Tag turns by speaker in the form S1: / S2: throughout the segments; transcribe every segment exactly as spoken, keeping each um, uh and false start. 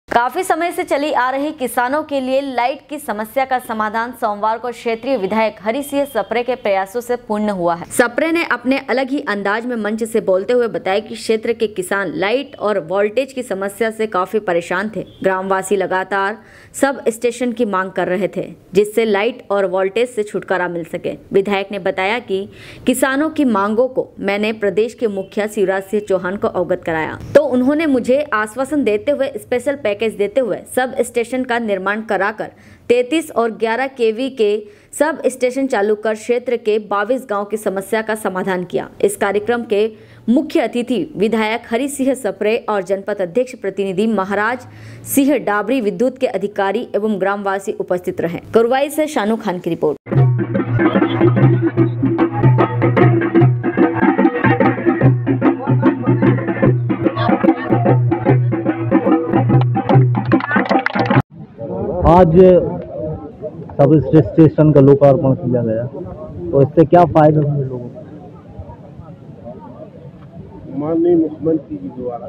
S1: काफी समय से चली आ रही किसानों के लिए लाइट की समस्या का समाधान सोमवार को क्षेत्रीय विधायक हरि सिंह सप्रे के प्रयासों से पूर्ण हुआ है। सप्रे ने अपने अलग ही अंदाज में मंच से बोलते हुए बताया कि क्षेत्र के किसान लाइट और वोल्टेज की समस्या से काफी परेशान थे। ग्रामवासी लगातार सब स्टेशन की मांग कर रहे थे जिससे लाइट और वोल्टेज से छुटकारा मिल सके। विधायक ने बताया कि किसानों की मांगों को मैंने प्रदेश के मुखिया शिवराज सिंह चौहान को अवगत कराया तो उन्होंने मुझे आश्वासन देते हुए स्पेशल पैकेज देते हुए सब स्टेशन का निर्माण कराकर तैंतीस और ग्यारह केवी के सब स्टेशन चालू कर क्षेत्र के बाईस गांव की समस्या का समाधान किया। इस कार्यक्रम के मुख्य अतिथि विधायक हरि सिंह सप्रे और जनपद अध्यक्ष प्रतिनिधि महाराज सिंह डाबरी, विद्युत के अधिकारी एवं ग्रामवासी उपस्थित रहे। कुरवाई से शानू खान की रिपोर्ट।
S2: आज सब स्टेशन का लोकार्पण किया गया तो इससे क्या फायदा हुए लोगों को?
S3: माननीय मुख्यमंत्री जी द्वारा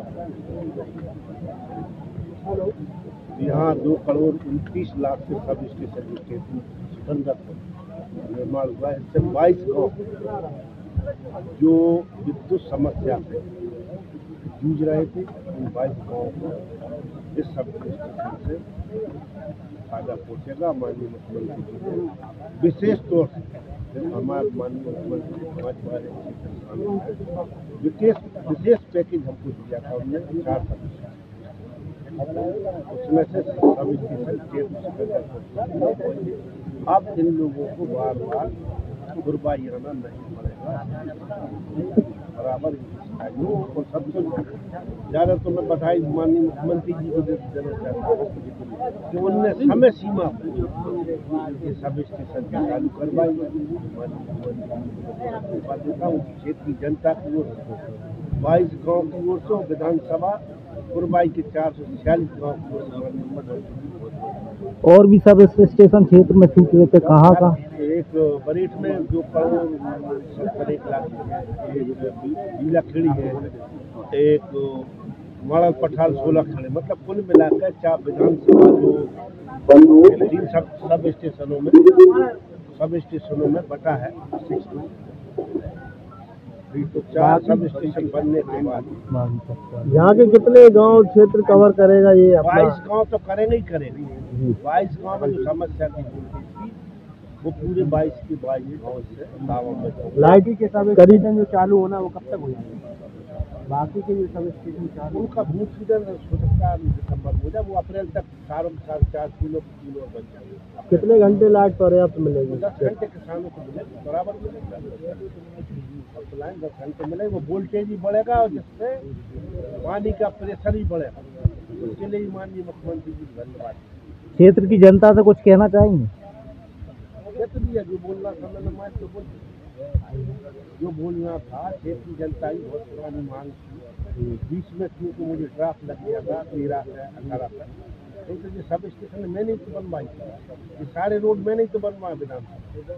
S3: यहाँ दो करोड़ उनतीस लाख से सब स्टेशन के निर्माण हुआ है। इससे बाईस गाँव जो विद्युत समस्या से जूझ रहे थे उन बाईस गाँव को इस सब स्टेशन से फायदा पहुँचेगा। माननीय मुख्यमंत्री जी ने विशेष तौर से हमारे माननीय मुख्यमंत्री समाज वाले विशेष विशेष पैकेज हमको दिया था। उनने चार उसमें से सब स्टेशन अब इन लोगों को बार बार कुर्बानी आना नहीं पड़ेगा। बराबर और सबसे ज़्यादा तो मैं बधाई माननीय मुख्यमंत्री जी को देना चाहता हूँ कि उनने समय सीमा ये सब स्टेशन चालू करवाई। देता हूँ क्षेत्र की जनता की ओर से बाईस गाँव की ओर से विधानसभा कुरबाई के चार सौ छियालीस गाँव की ओर से
S2: और भी सब स्टेशन क्षेत्र में छूट रहे थे। कहाँ का?
S3: एक बरेट में दो करोड़ सत्तर एक लाख, एक बीला खेड़ी है, एक मॉडल पठाल सोलह खड़े, मतलब कुल मिलाकर चार विधानसभा जो तीन सब सब स्टेशनों में सब स्टेशनों में बटा है। तो चार सब स्टेशन बनने के बाद
S2: यहाँ के कितने गांव क्षेत्र कवर करेगा ये?
S3: बाईस गांव तो करेंगे ही करेंगे। बाईस गांव में जो समस्या थी वो पूरे बाईस के बाईस गाँव से गाँवों में
S2: लाइट के सब स्टेशन जो चालू होना वो कब तक हो जाएगा? बाकी के जो सब स्टेशन चालू
S3: उनका भूत सीजन हो सकता है दिसंबर में, जब वो अप्रैल तक साढ़े साढ़े चार किलो किलो बन जाएगा।
S2: कितने घंटे लाइट पर्याप्त मिलेगी?
S3: दस घंटे किसानों को मिलेगी, बराबर मिलेगा। लाइन दस घंटे मिलेगी, वो वोल्टेज भी बढ़ेगा और जिससे पानी का प्रेशर ही बढ़ेगा। उसके लिए माननीय मुख्यमंत्री जी धन्यवाद।
S2: क्षेत्र की जनता से कुछ कहना चाहेंगे?
S3: जो बोलना था मैंने मान तो बोल जो बोलना था क्षेत्र की जनता की बहुत पुरानी मांग थी। बीच में क्योंकि मुझे ड्राफ्ट लग गया था तेरह से अठारह तक, तो ये सब स्टेशन मैंने तो बनवाई, ये सारे रोड मैंने तो बनवाए विधानसभा।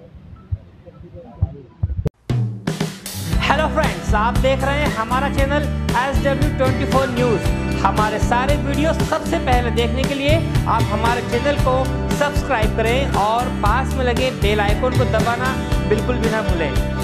S4: हेलो फ्रेंड्स, आप देख रहे हैं हमारा channel S W twenty four news. हमारे सारे वीडियो सबसे पहले देखने के लिए आप हमारे चैनल को सब्सक्राइब करें और पास में लगे बेल आइकन को दबाना बिल्कुल भी ना भूलें।